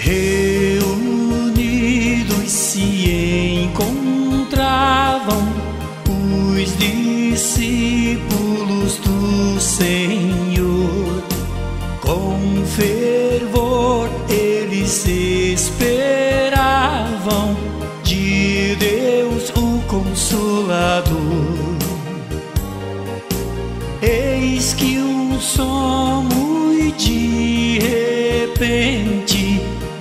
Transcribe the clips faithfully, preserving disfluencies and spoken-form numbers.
Reunidos se encontravam os discípulos do Senhor. Com fervor eles esperavam de Deus o Consolador. Eis que um som muito de repente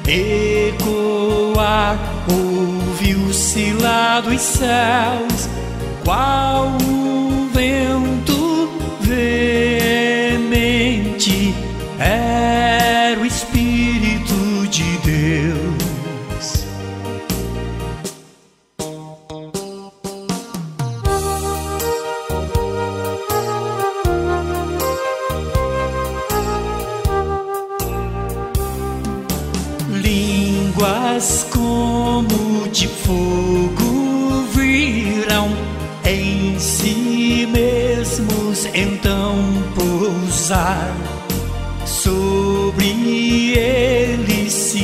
ecoar ouviu-se lá dos céus, qual um vento veemente. Era o Espírito de Deus. Línguas como de fogo viram em si mesmos então pousar. Sobre eles se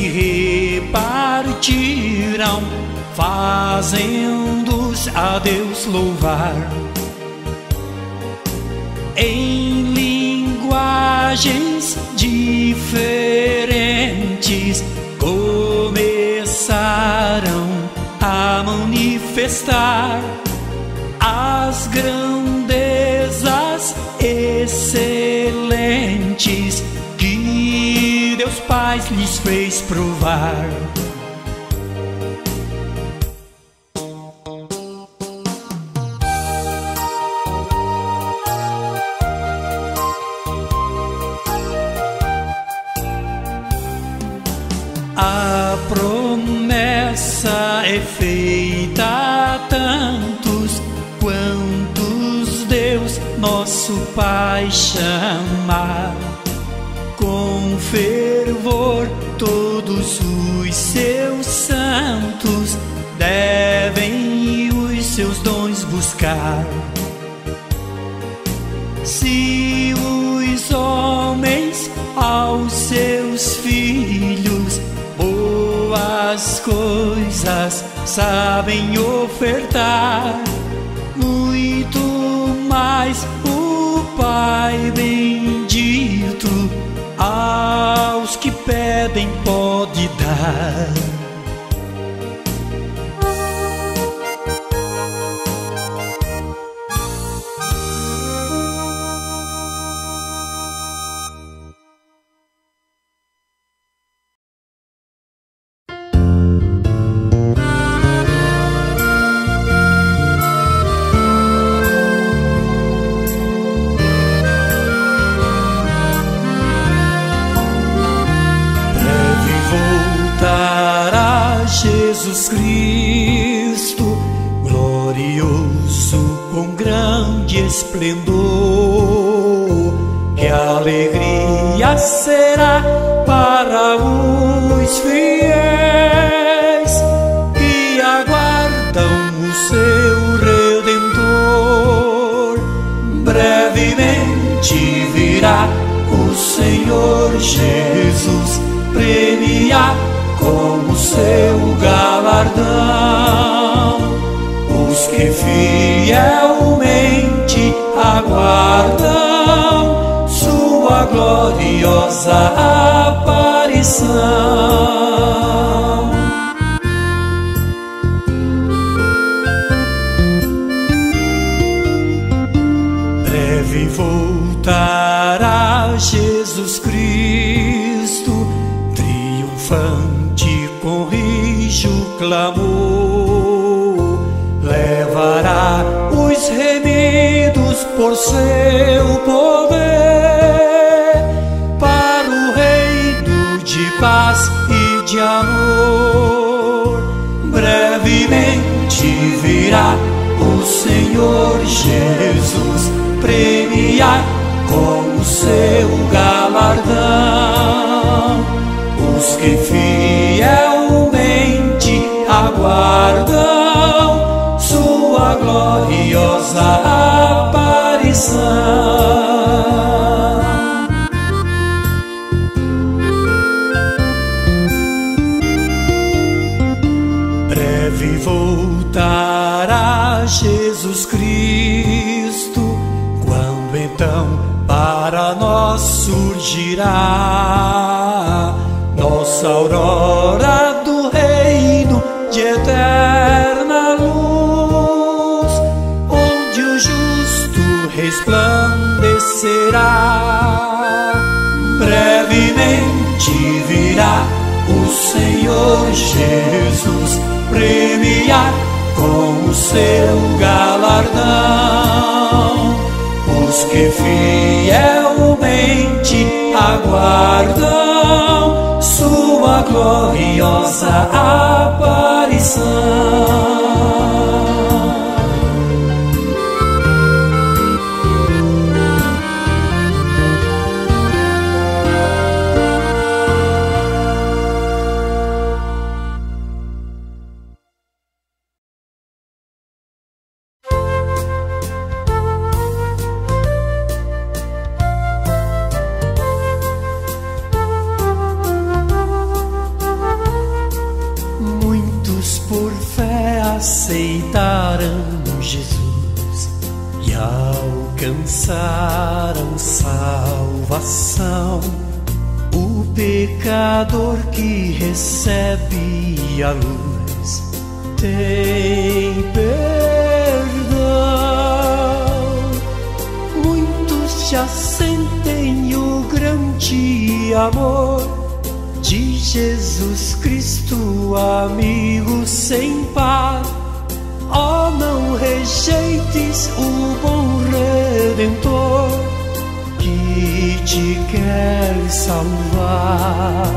repartiram, fazendo-os a Deus louvar. Em linguagens diferentes começaram a manifestar as grandezas excelentes que Deus Pai lhes fez provar. A promessa é feita a tantos quantos Deus nosso Pai chamar. Com fervor todos os seus santos devem os seus dons buscar. Se os homens aos seus filhos boas coisas sabem ofertar, muito mais o Pai bendito aos que pedem pode dar. Jesus Cristo, glorioso com grande esplendor, que alegria será para os fiéis que aguardam o seu Redentor. Brevemente virá o Senhor Jesus premiar como seu galardão os que fielmente aguardam sua gloriosa aparição. Breve voltará Jesus Cristo, triunfante com rijo clamor, levará os remidos por seu poder para o reino de paz e de amor. Brevemente virá o Senhor Jesus premiar com seu galardão os que fielmente aguardam sua gloriosa aparição. cantará Jesus Cristo, quando então para nós surgirá nossa aurora do reino de eterna luz, onde o justo resplandecerá. Brevemente virá o Senhor Jesus premiar com o seu galardão os que fielmente aguardam sua gloriosa aparição. Aceitaram Jesus e alcançaram salvação. O pecador que recebe a luz tem perdão. Muitos já sentem o grande amor de Jesus Cristo, amigo sem par. Oh, não rejeites o bom Redentor que te quer salvar.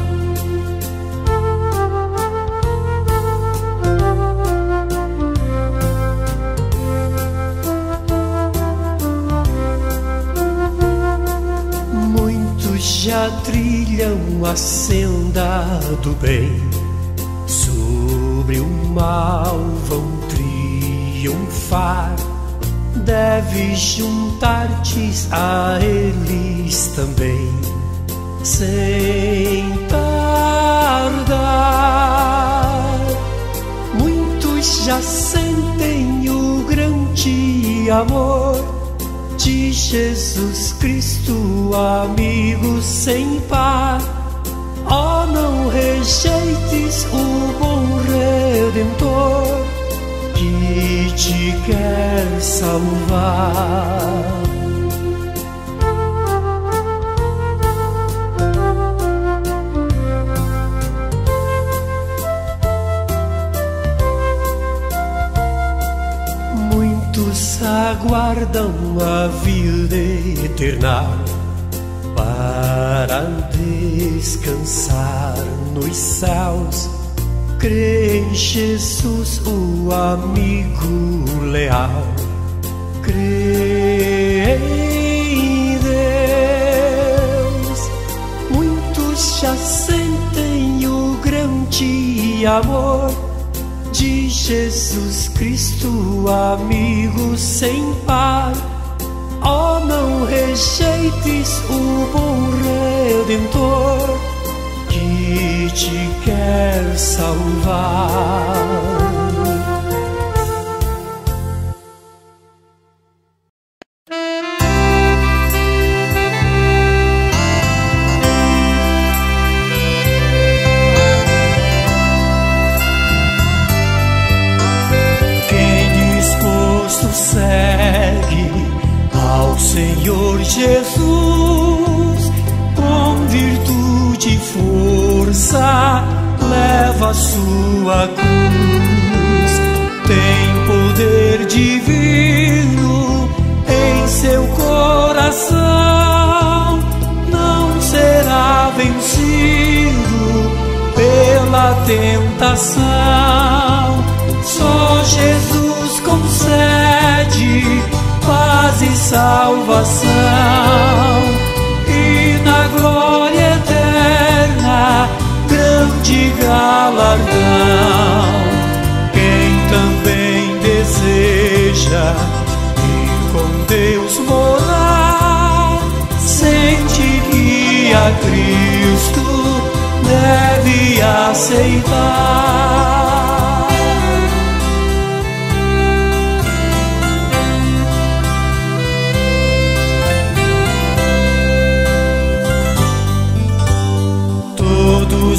Já trilham a senda do bem, sobre o mal vão triunfar. Deves juntar-te a eles também, sem tardar. Muitos já sentem o grande amor de Jesus Cristo, amigo sem par. Oh, não rejeites o bom Redentor que te quer salvar. Aguardam a vida eterna para descansar nos céus. Crê em Jesus, o amigo leal. Crê em Deus. Muitos já sentem o grande amor de Jesus Cristo, amigo sem par. Oh, não rejeites o bom Redentor que te quer salvar. Senhor Jesus, com virtude e força, leva a sua cruz. Tem poder divino em seu coração, não será vencido pela tentação. Só Jesus concede paz e salvação, e na glória eterna grande galardão. Quem também deseja ir com Deus morar, sente que a Cristo deve aceitar.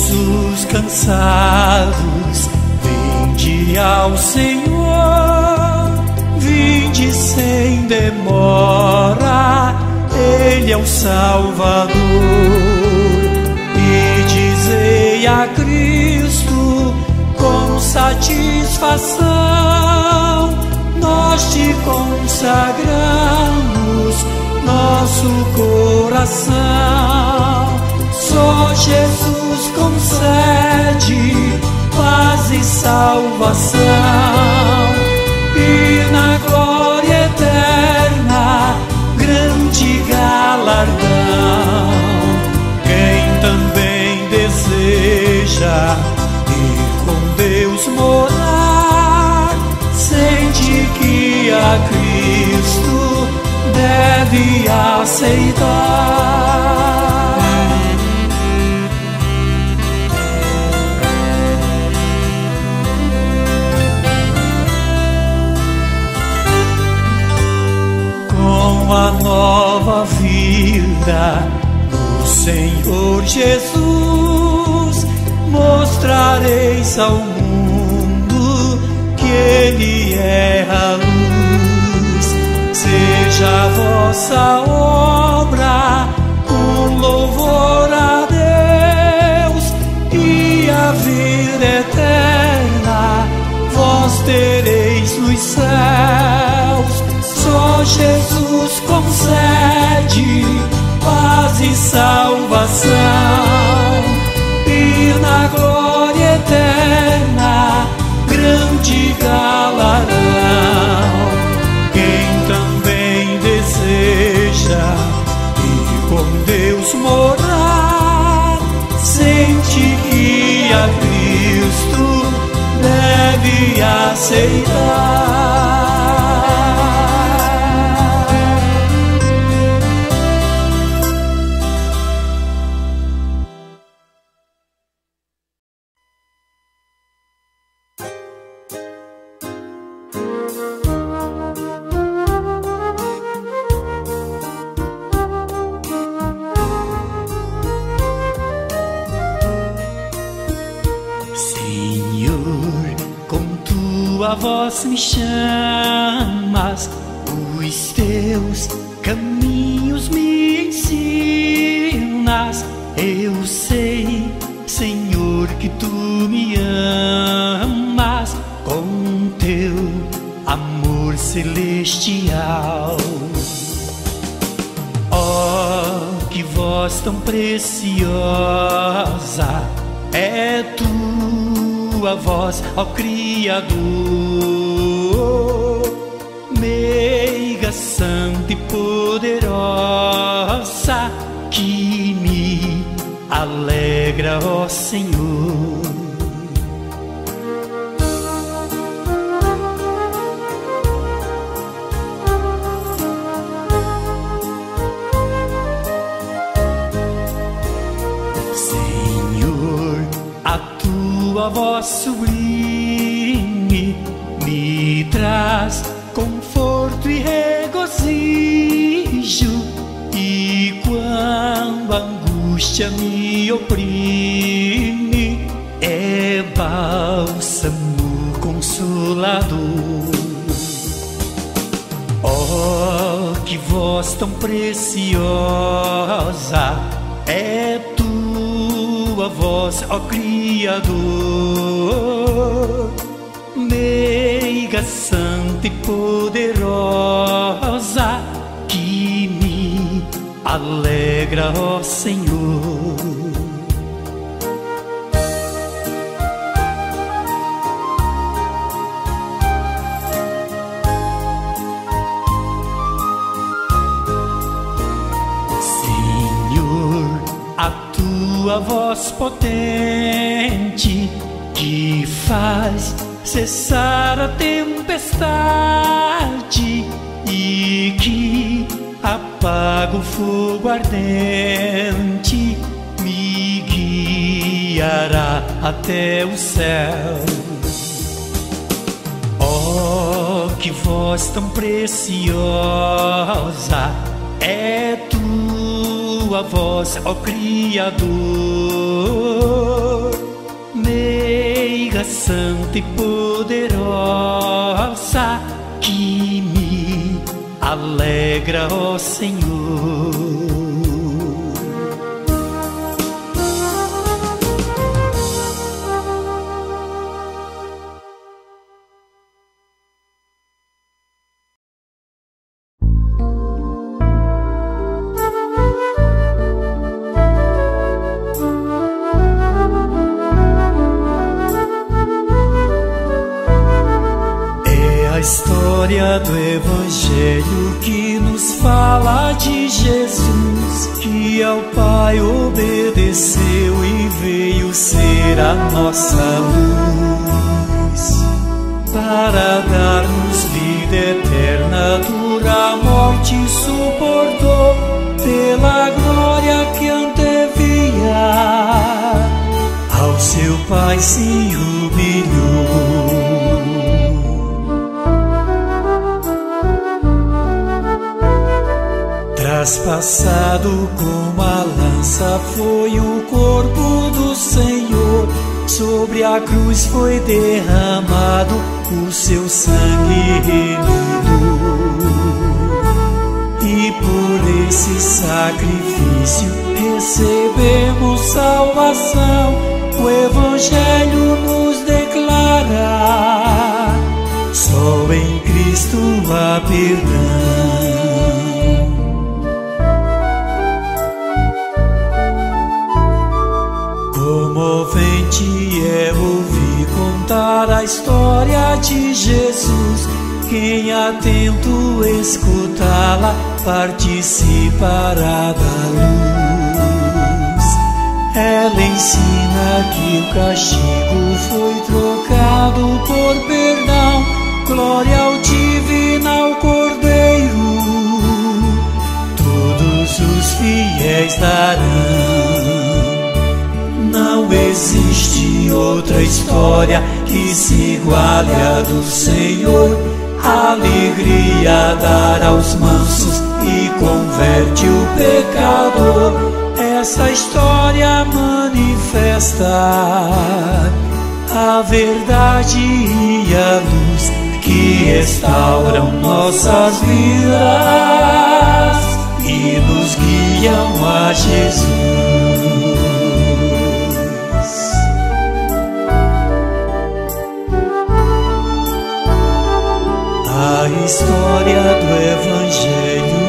os cansados, vinde ao Senhor, vinde sem demora, Ele é o Salvador. E dizei a Cristo com satisfação, nós te consagramos nosso coração. Só Jesus concede paz e salvação, e na glória eterna grande galardão. Quem também deseja ir com Deus morar, sente que a Cristo deve aceitar. Com a nova vida do Senhor Jesus, mostrareis ao mundo que Ele é a luz. Seja a vossa obra um louvor a Deus, e a vida eterna vós tereis nos céus. Só Jesus concede paz e salvação, e na glória eterna grande galardão. Quem também deseja ir com Deus morar, sente que a Cristo deve aceitar. A voz me chamas, os teus caminhos me ensinas. Eu sei, Senhor, que tu me amas com teu amor celestial. Oh, que voz tão preciosa é tua voz, ó Criador, meiga, santa e poderosa, que me alegra, ó Senhor. Tua voz sublime me traz conforto e regozijo, e quando a angústia me oprime, é bálsamo consolador. Oh, que voz tão preciosa é tua voz, ó Criador, meiga, santa e poderosa, que me alegra, ó Senhor. Senhor, a tua voz potente, que faz cessar a tempestade e que apaga o fogo ardente, me guiará até o céu. Oh, que voz tão preciosa é tua voz, ó Criador, terra santa e poderosa, que me alegra, ó Senhor. A história do Evangelho que nos fala de Jesus, que ao Pai obedeceu e veio ser a nossa luz, para dar-nos vida eterna. Dura morte suportou, pela glória que antevia, ao seu Pai se humilhou. Traspassado como a lança foi o corpo do Senhor, sobre a cruz foi derramado o seu sangue remido, e por esse sacrifício recebemos salvação. O Evangelho nos declara: só em Cristo há perdão. Comovente é ouvir contar a história de Jesus. Quem atento escutá-la participará da luz. Ela ensina que o castigo foi trocado por perdão. Glória ao divino, ao Cordeiro, todos os fiéis darão. Não existe outra história que se iguale à do Senhor. Alegria dar aos mansos e converte o pecador. Essa história manifesta a verdade e a luz que restauram nossas vidas e nos guiam a Jesus. A história do Evangelho.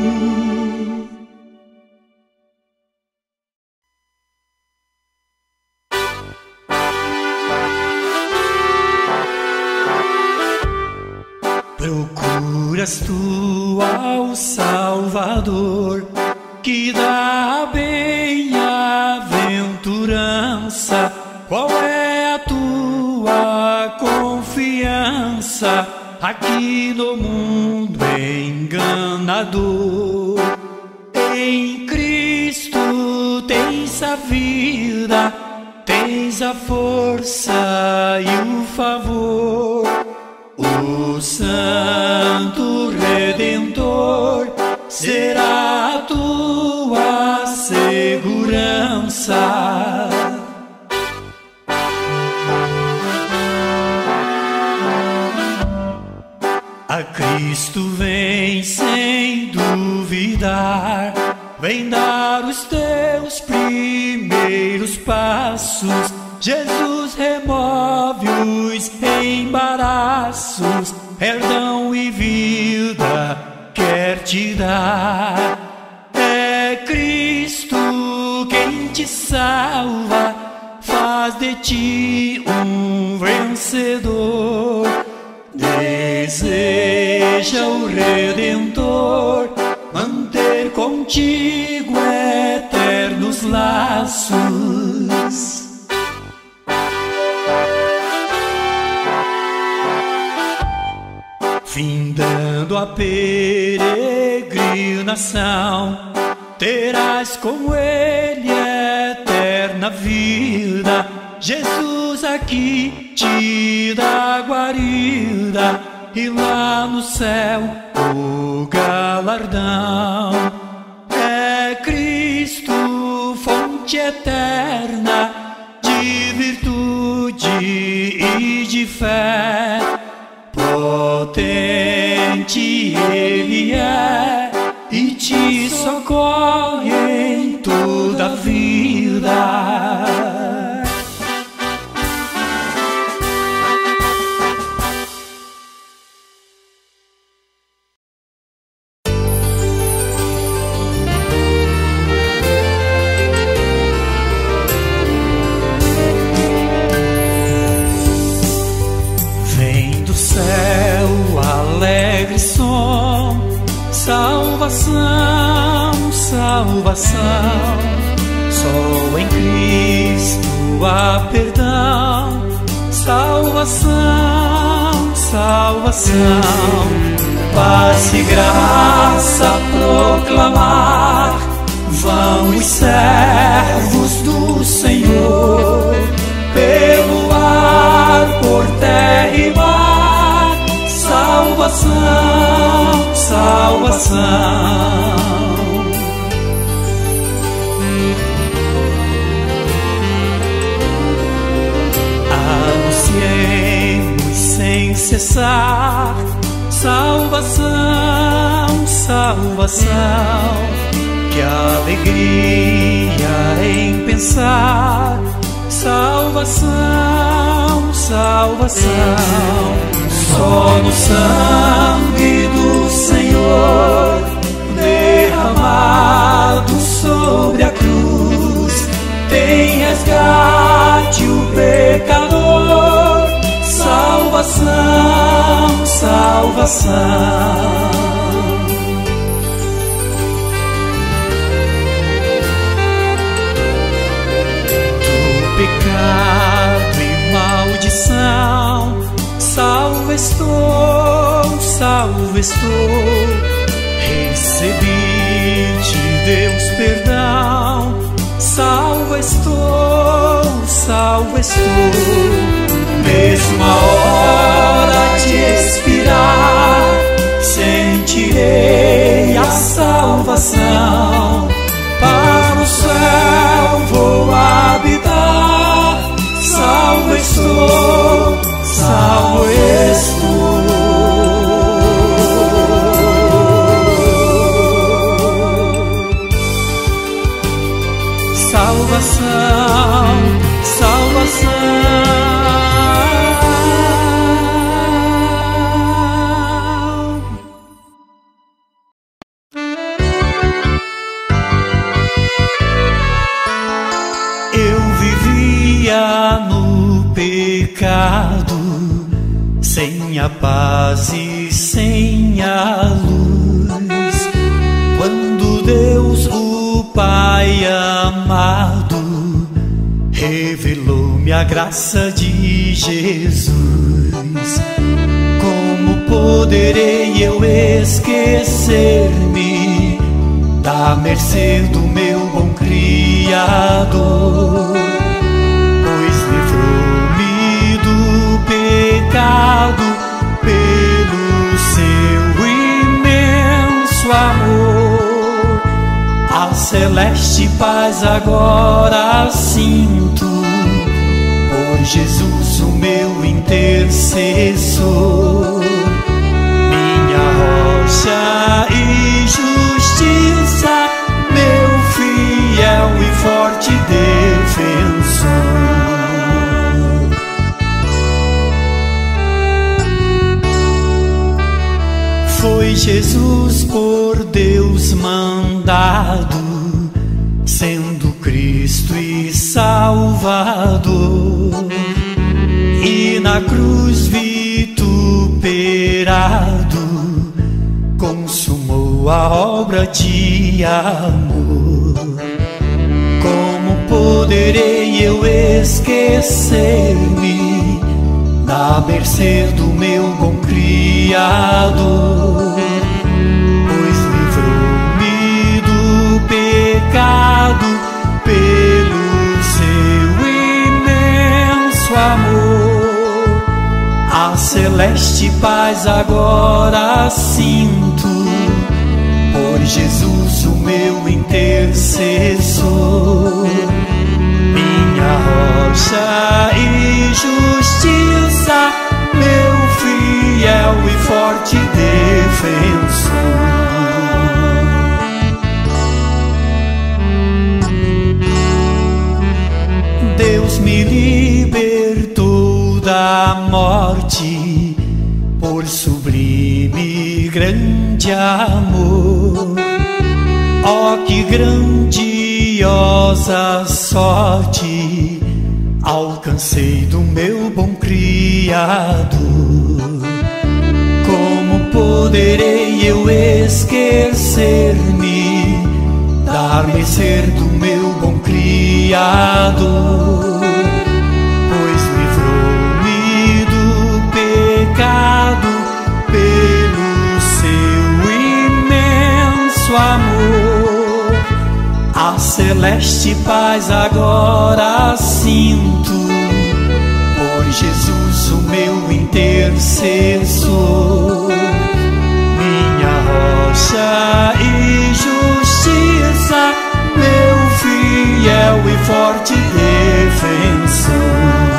Procuras tu ao Salvador, que dá a bem-aventurança. Qual é a tua confiança? Aqui no mundo enganador, em Cristo tens a vida, tens a força e o favor. O Santo Redentor será a tua segurança. A Cristo vem sem duvidar, vem dar os teus primeiros passos. Jesus remove os embaraços, perdão e vida quer te dar. É Cristo quem te salva, faz de ti um vencedor. Deseja o Redentor manter contigo eternos laços. Findando a peregrinação, terás com ele eterna vida. Jesus aqui te dá guarida, e lá no céu o galardão. É Cristo, fonte eterna de virtude e de fé. Potente Ele é e te socorre em toda a vida. Alegre som, salvação, salvação. Só em Cristo há perdão, salvação, salvação. Paz e graça proclamar, vão os servos do Senhor, pelo ar, por terra e mar. Salvação, salvação. Anunciemos sem cessar, salvação, salvação. Que alegria em pensar, salvação, salvação. Só no sangue do Senhor, derramado sobre a cruz, tem resgate o pecador. Salvação, salvação. Do pecado e maldição, salvo estou, salvo estou. Recebi de Deus perdão, salvo estou, salvo estou. Mesmo a hora de expirar, sentirei a salvação. Para o céu vou habitar, salvo estou, salvo estou. Salvação, salvação. Eu vivia no pecado, sem a paz e sem a luz, quando Deus, o Pai amado, revelou-me a graça de Jesus. Como poderei eu esquecer-me da mercê do meu bom Criador? Pois livrou-me do pecado pelo seu imenso amor. A celeste paz agora sinto, por Jesus o meu intercessor, minha rocha e justiça, meu fiel e forte defensor. Foi Jesus por Deus mandado, sendo Cristo e Salvador, e na cruz vituperado consumou a obra de amor. Como poderei eu esquecer-me da mercê do meu bom Criador? Pois livrou-me do pecado pelo seu imenso amor. A celeste paz agora sinto, por Jesus o meu intercessor, minha rocha e justiça, Deus me libertou da morte por sublime e grande amor. Oh, que grandiosa sorte alcancei do meu bom Criador. Como poderei eu esquecer-me da mercê do meu bom Criador? Pois livrou-me do pecado pelo seu imenso amor. A celeste paz agora sinto por Jesus, o meu intercessor, minha rocha e justiça, meu fiel e forte defensor.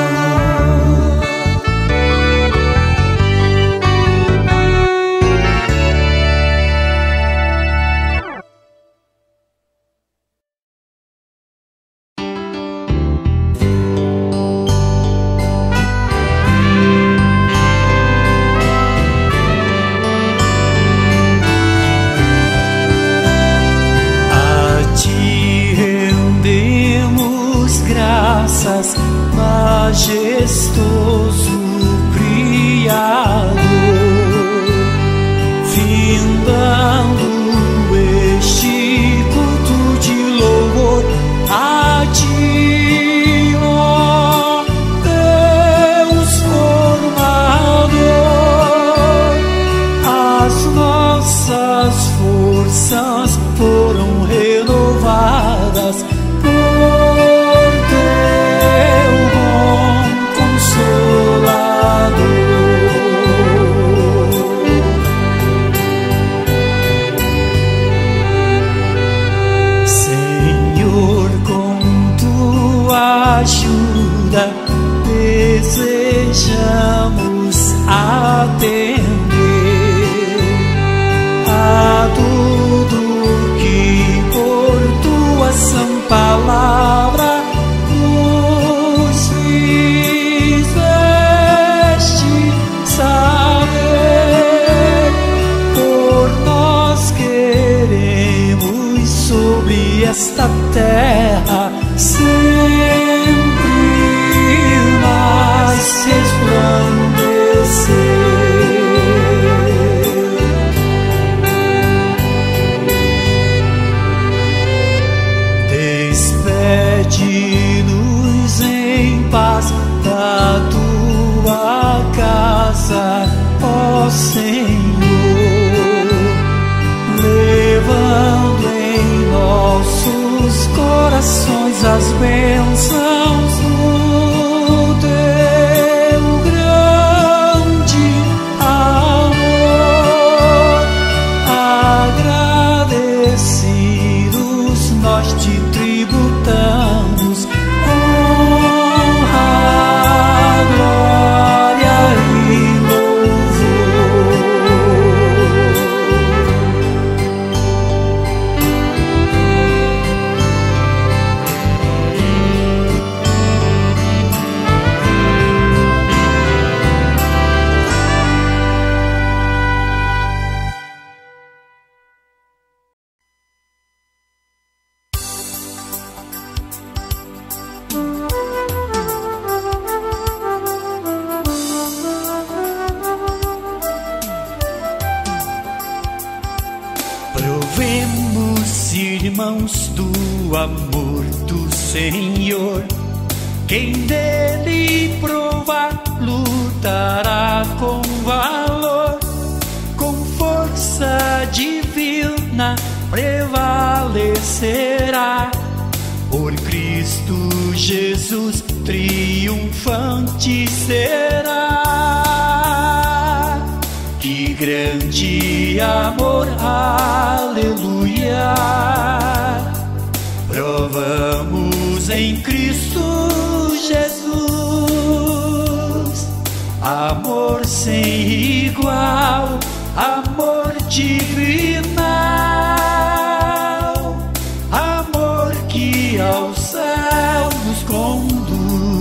Majestoso Criador, findando este culto de louvor a ti, ó Deus formador. As nossas forças foram renovadas por teu bom Consolador. Senhor, com tua ajuda desejamos atender a tudo que por tua sã palavra nos fizeste saber. Por nós queremos sobre esta terra sempre mais resplandecer. Despede-nos em paz da tua casa, ó Senhor, levando em nossos corações as bênçãos do teu grande amor. Agradecidos nós te tributamos honra, glória e provemos, irmãos, do amor do Senhor. Quem dele provar lutará com valor, com força divina prevalecerá. Por Cristo Jesus triunfante será. Que grande amor, aleluia, provamos em Cristo Jesus. Amor sem igual, amor divinal, amor que ao céu nos conduz.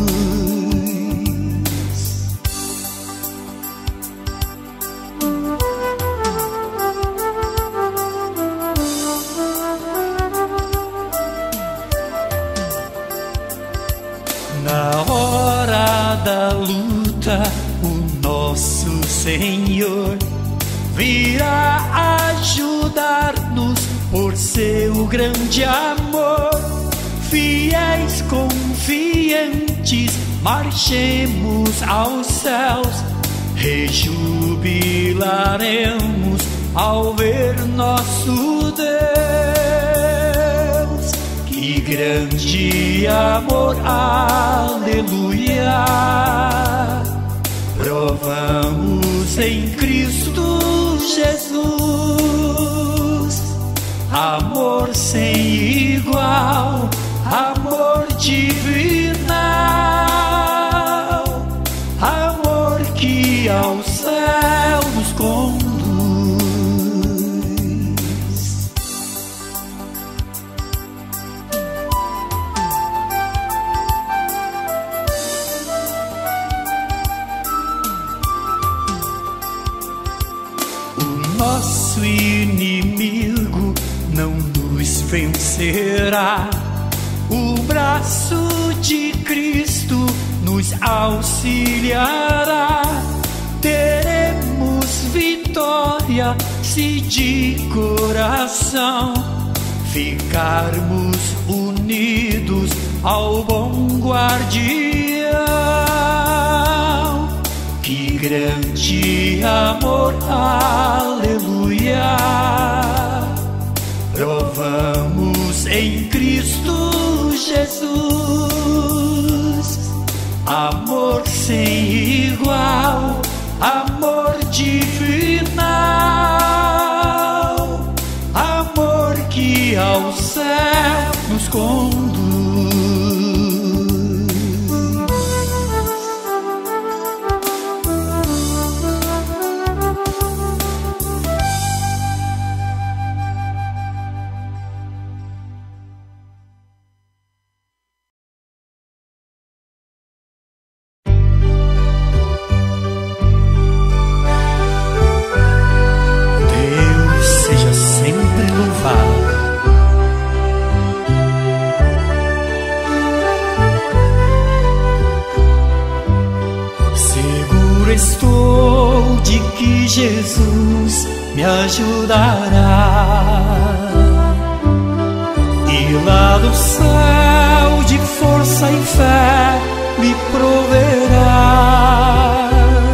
Na hora da luta, o nosso Senhor virá ajudar-nos por seu grande amor. Fiéis, confiantes, marchemos aos céus, rejubilaremos ao ver nosso Deus. Que grande amor, aleluia, provamos em Cristo Jesus. Amor sem igual, amor divinal, amor que ao céu nos conduz. O nosso inimigo não nos vencerá. O braço de Cristo nos auxiliará. Teremos vitória se de coração ficarmos unidos ao bom guardião. Que grande amor, aleluia, provamos em Cristo Jesus. Amor sem igual, amor divinal, amor que ao céu nos conduz. Estou de que Jesus me ajudará, e lá do céu de força e fé me proverá.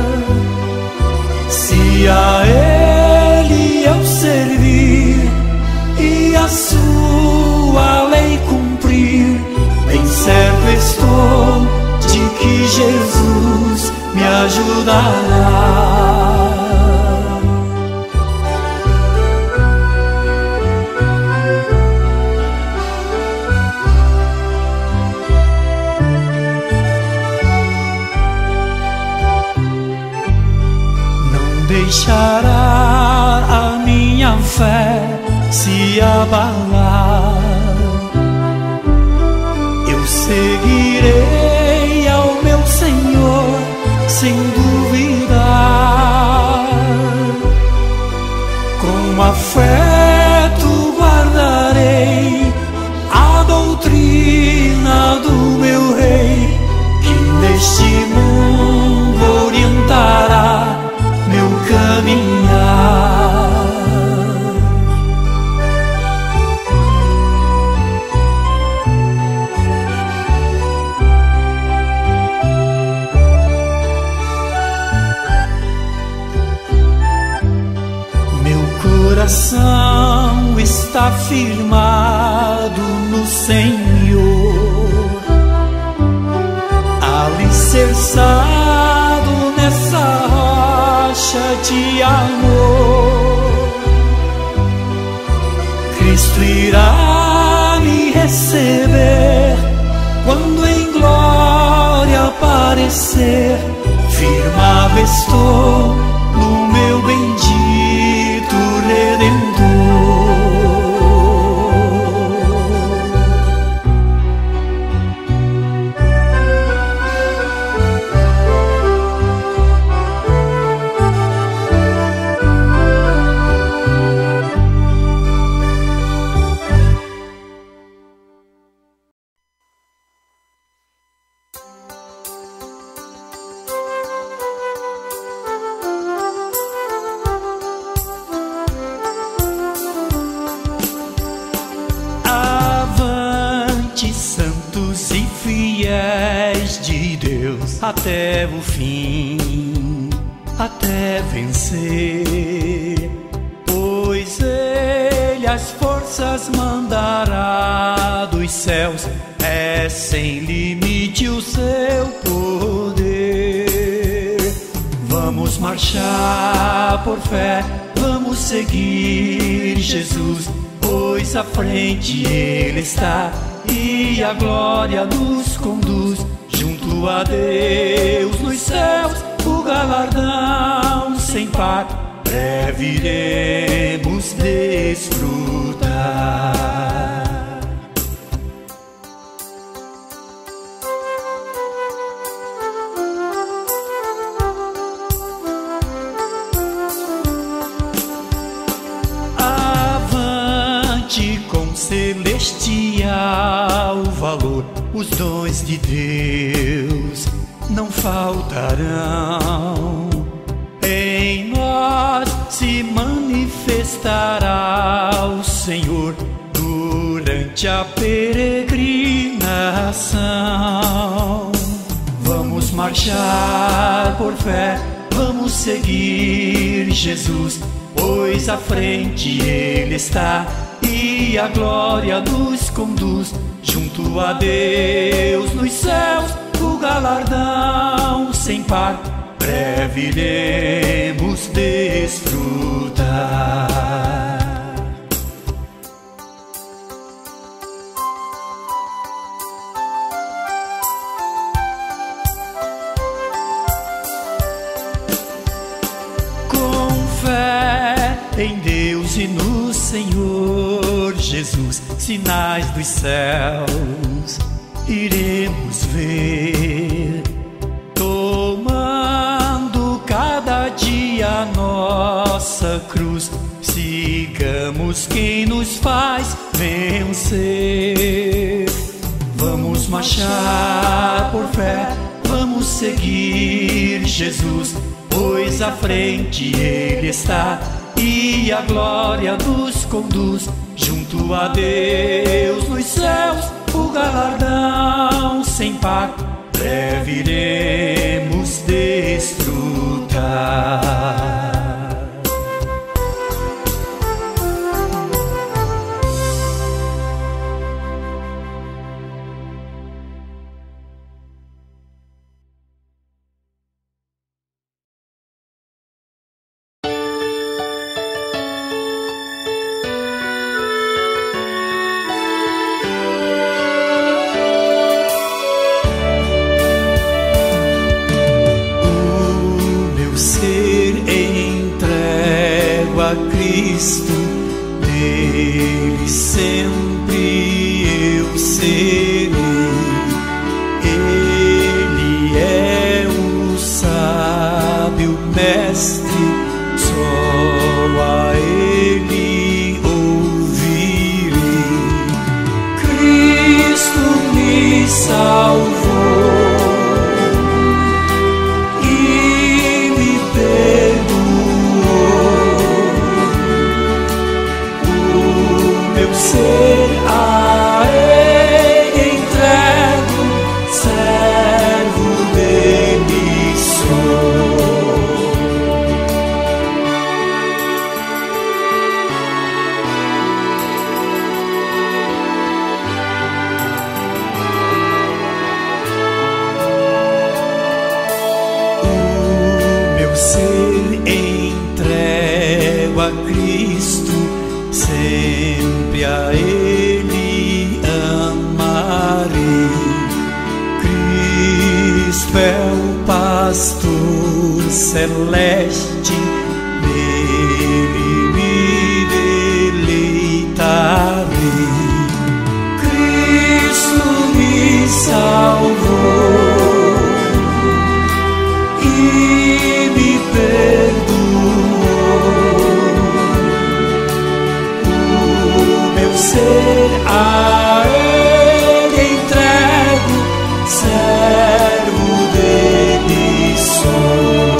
Se a Ele eu servir e a sua lei cumprir, bem certo estou de que Jesus me ajudará. Não deixará a minha fé se abalar. Eu seguirei ao meu Senhor sem duvidar. Com afeto guardarei a doutrina do meu Rei, que neste mundo orientará meu caminhar. O coração está firmado no Senhor, alicerçado nessa rocha de amor. Cristo irá me receber quando em glória aparecer. Firmado estou no meu bendito Redentor. fiéis de Deus até o fim, até vencer. Pois Ele as forças mandará dos céus, é sem limite o seu poder. Vamos marchar por fé, vamos seguir Jesus, pois à frente Ele está e a glória nos conduz. Junto a Deus nos céus, o galardão sem par, breve iremos desfrutar. Avante com celestial valor, os dons de Deus não faltarão. Em nós se manifestará o Senhor durante a peregrinação. Vamos marchar por fé, vamos seguir Jesus, pois à frente Ele está e a glória nos conduz. Junto a Deus nos céus, o galardão sem par, breve iremos desfrutar. Com fé em Deus e no Senhor Jesus, sinais dos céus iremos ver, tomando cada dia a nossa cruz. Sigamos quem nos faz vencer. Vamos marchar por fé, vamos seguir Jesus, pois à frente Ele está e a glória nos conduz. Junto a Deus nos céus, o galardão sem par, breve iremos desfrutar. Cristo, dele sempre eu serei. Ele é o sábio mestre, só a Ele ouvirei. Cristo me salvou e me perdoou. Ser a Ele entrego, servo dele sou. O meu ser entrego a Cristo, sempre a Ele amarei. Cristo é o pastor celeste, nele me deleitarei. Cristo me salvou e me perdoou. Ser a Ele entrego, servo dele sou.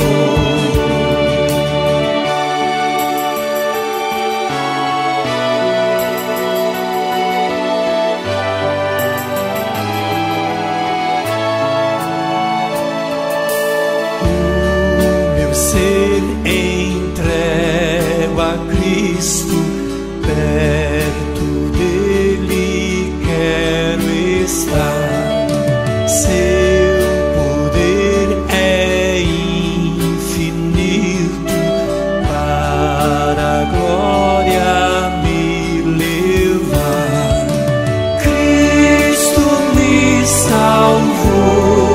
Cristo, perto dele quero estar. Seu poder é infinito, para a glória me levar. Cristo me salvou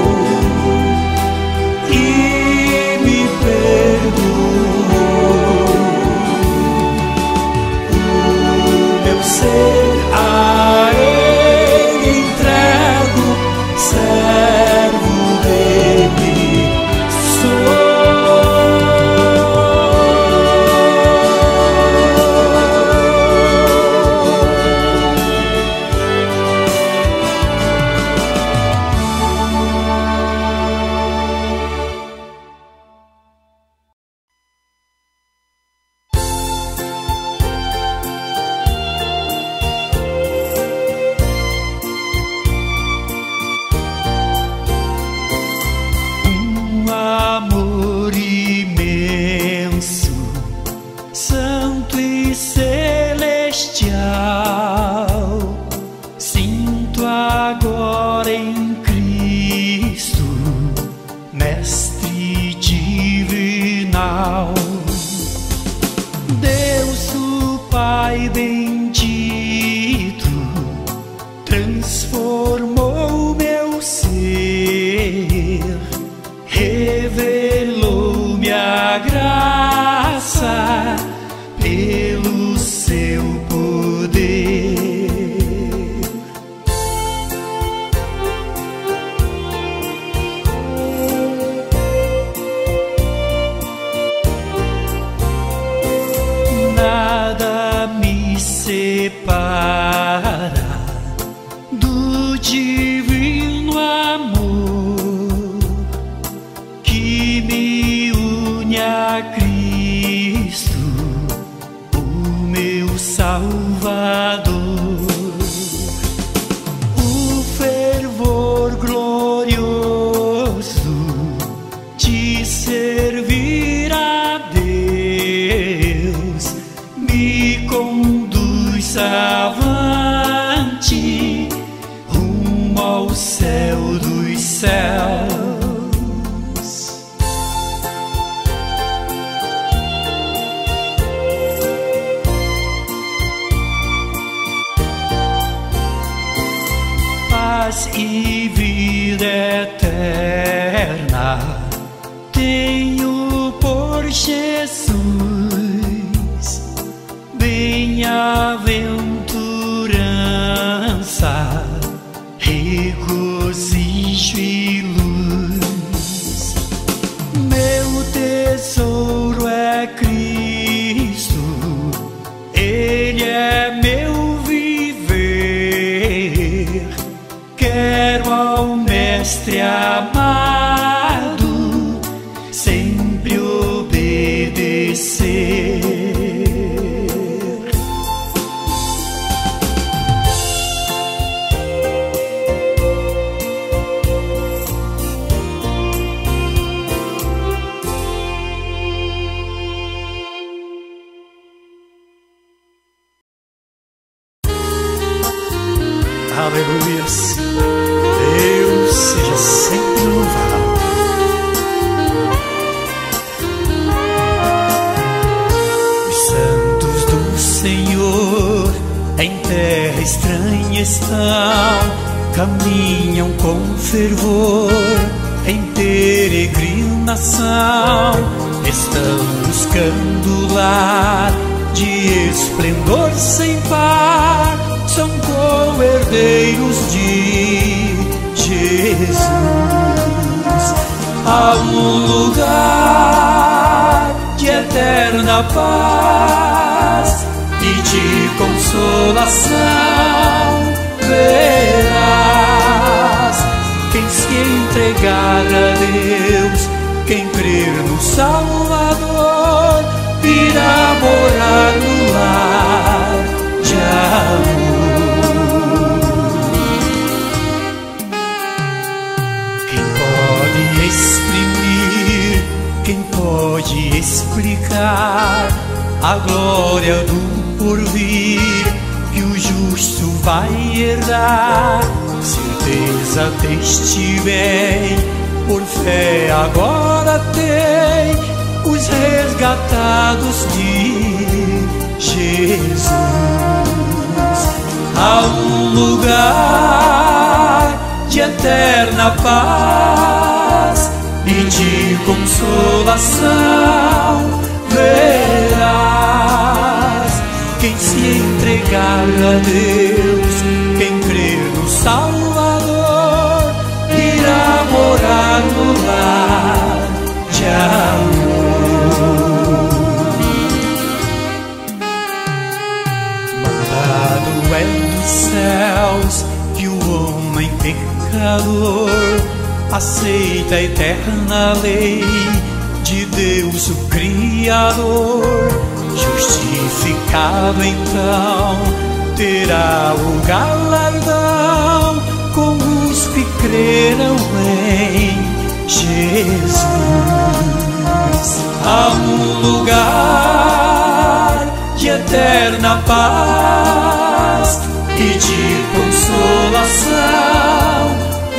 e me perdoou. O meu ser a Ele entrego, servo dele sou. Um amor imenso, santo e celestial, sinto agora em Cristo, mestre divinal. Deus o Pai bendito transformou meu ser, revelou-me a graça pelo seu poder. Nada me separa do divino amor que me une a Cristo, o meu Salvador. O fervor glorioso de servir a Deus me conduz avante rumo ao céu dos céus. Paz e vida eterna tenho por Jesus, bem-aventurança, regozijo e luz. Meu tesouro é Cristo, Ele é meu viver. Quero ao Mestre amado sempre obedecer. Aleluias, Deus seja sempre louvado. Os santos do Senhor em terra estranha estão, caminham com fervor em peregrinação, estão buscando o lar de esplendor sem par, são co-herdeiros de Jesus. Há um lugar de eterna paz e de consolação verás. Quem se entregar a Deus, quem crer no Salvador, irá morar no lar de amor. Exprimir, quem pode explicar a glória do porvir, que o justo vai herdar. Certeza deste bem, por fé agora tem os resgatados de Jesus. Há um lugar de eterna paz e de consolação verás. Quem se entregar a Deus, quem crer no Salvador, irá morar no lar de amor. Mandado é dos céus que o homem pecador aceita a eterna lei de Deus o Criador. Justificado então terá o galardão com os que creram em Jesus. Há um lugar de eterna paz e de consolação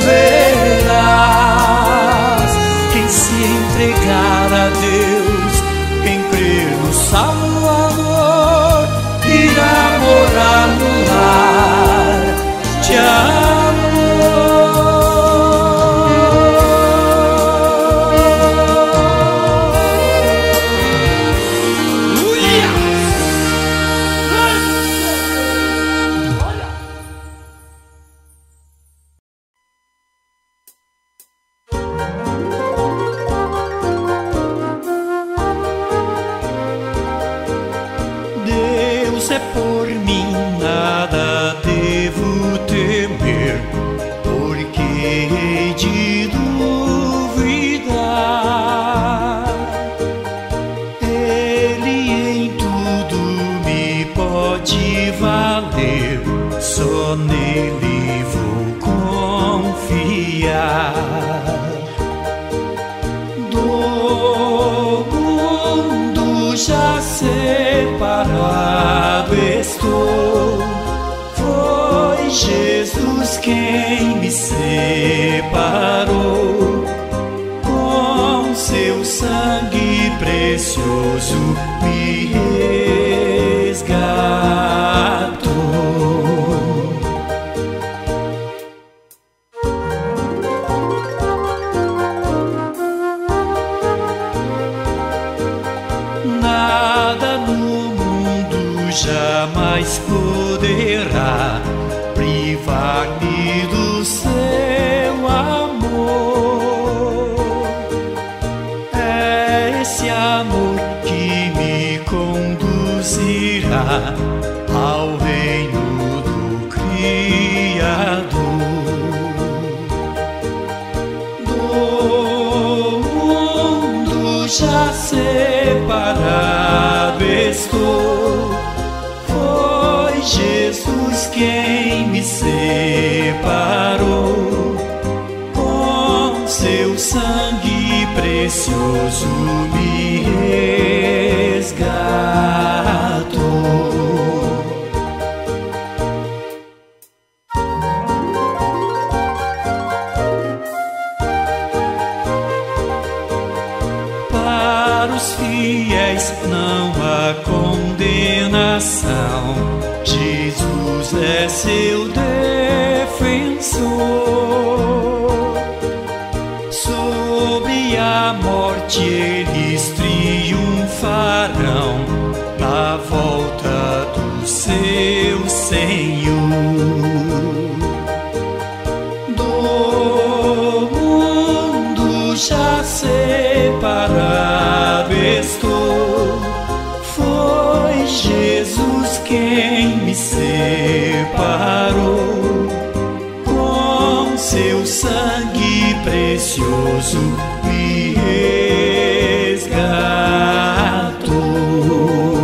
verás. Quem se entregar a Deus, quem crer no Salvador, irá morar no lar de quem me separou, com seu sangue precioso me resgatou. Nada no mundo jamais poderá privar-me do seu amor. É esse amor que me conduzirá ao reino do Criador. Do mundo já separado estou, foi Jesus quem me separou, com seu sangue precioso me resgatou. Para os fiéis não há condenação, Jesus é seu defensor. Sobre a morte eles triunfarão na volta do seu Senhor. Do mundo já separado estou, foi Jesus quem me separou, com seu sangue precioso me resgatou.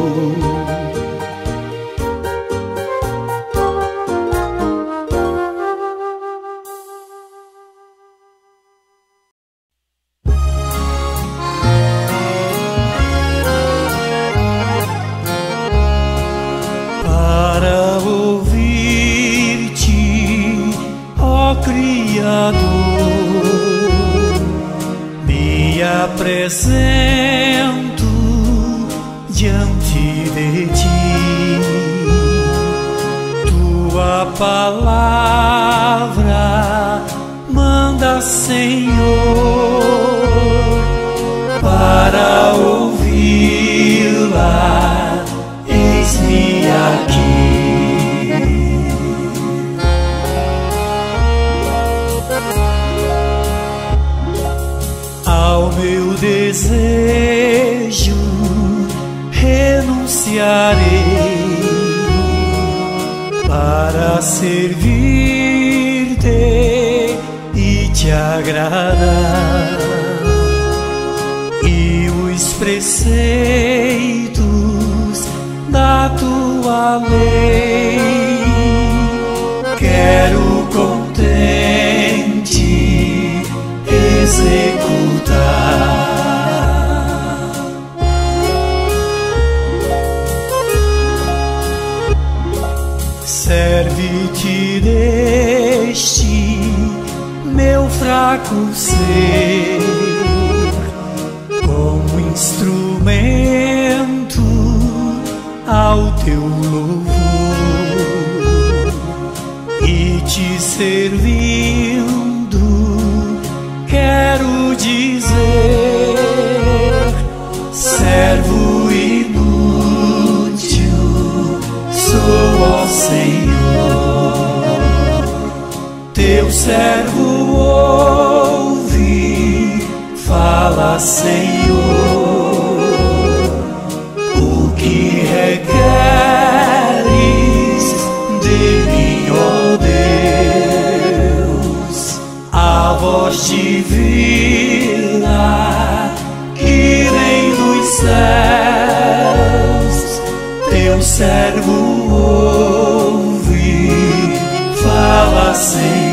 apresento diante de ti. Tua palavra manda, Senhor, para ouvi-la, eis-me aqui. Ao meu desejo renunciarei para servir-te e te agradar, e os preceitos da tua lei quero contente executar. Serve-te deste meu fraco ser como instrumento ao teu louvor, e te servindo quero dizer: servo inútil sou, ó Senhor. Teu servo ouve, fala, Senhor, o que requeres de mim, ó Deus. A voz divina que vem dos céus, teu servo ouve, fala, Senhor.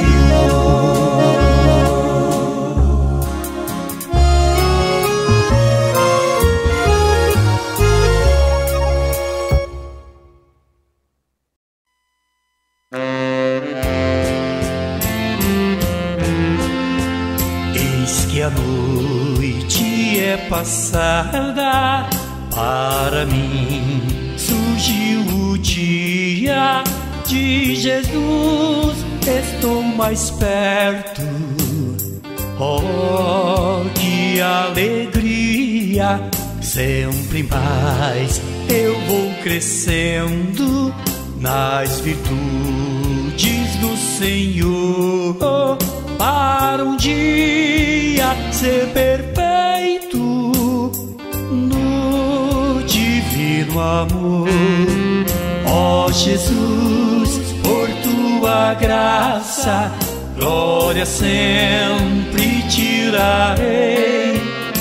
Eis que a noite é passada, para mim surgiu o dia de Jesus, estou mais perto. Oh, que alegria! Sempre mais eu vou crescendo nas virtudes do Senhor, para um dia ser perfeito no divino amor. Ó Jesus, por tua graça, glória sempre te darei,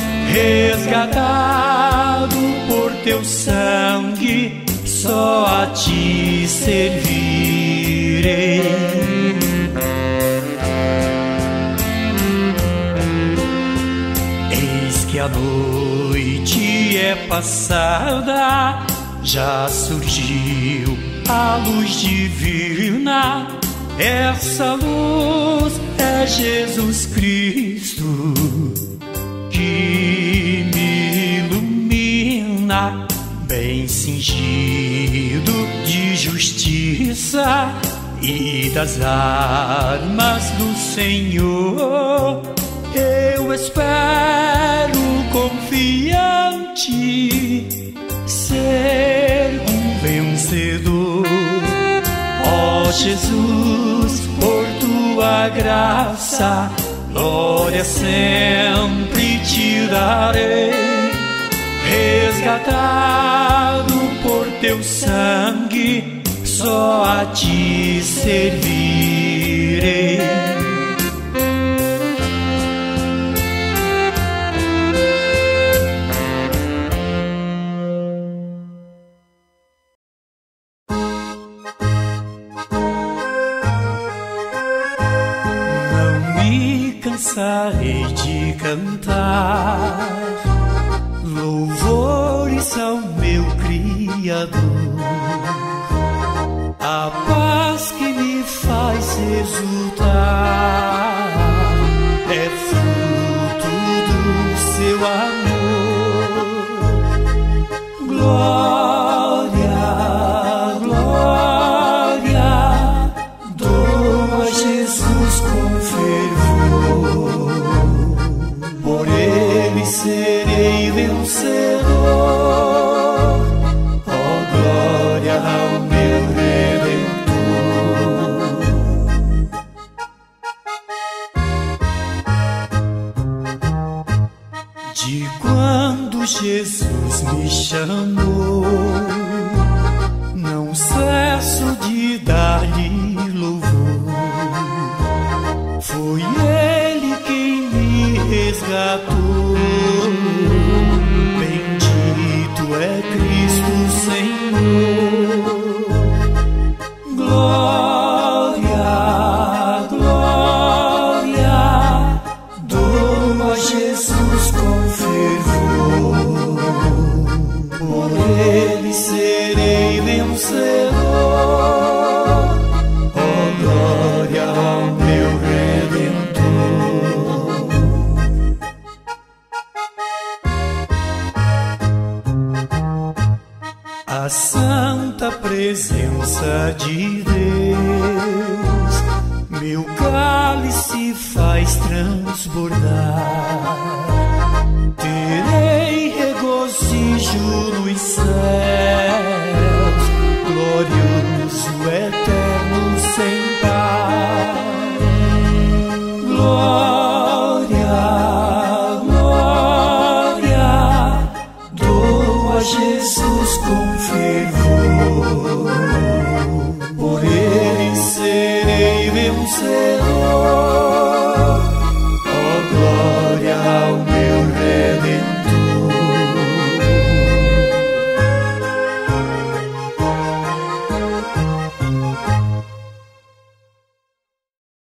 resgatado por teu sangue, só a ti servirei. Eis que a noite é passada, já surgiu a luz divina. Essa luz é Jesus Cristo que me ilumina, bem cingido de justiça e das armas do Senhor. Eu espero confiante ser um vencedor. Ó Jesus, por tua graça, glória sempre te darei, resgatado por teu sangue, só a ti servirei. Cansarei de cantar louvores ao meu Criador. A paz que me faz exultar é fruto do seu serei vencedor. Oh, glória ao meu Redentor. De quando Jesus me chamou, não cesso de dar-lhe louvor. Foi Ele quem me resgatou. Bendito é Cristo Senhor. Glória, glória, dou a Jesus com fervor. Por Ele serei vencedor. Oh, glória ao meu Redentor. A santa presença de Deus meu cálice faz transbordar. Terei regozijo nos céus, glorioso, eterno, sem par. Glória, glória, dou a Jesus com fervor.